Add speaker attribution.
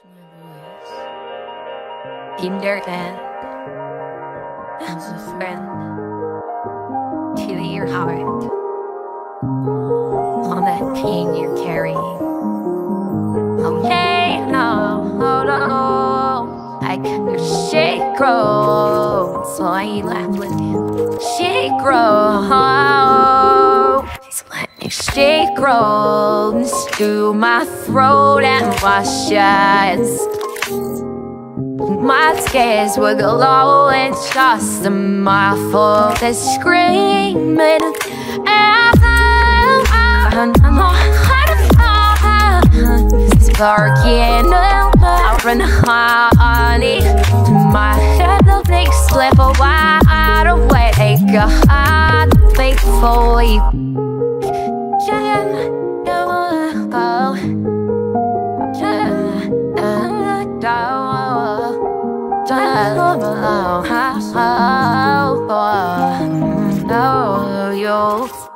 Speaker 1: Kindergarten as a friend to your heart on that pain you're carrying. Okay, no, no, I can shake grow, so I laugh with you. Shake grow, let me shake grows through my throat and wash eyes. My tears were glowing just a mouthful of screaming. Sparking out and honey. My head of things slip wide awake. God, faithfully. Oh,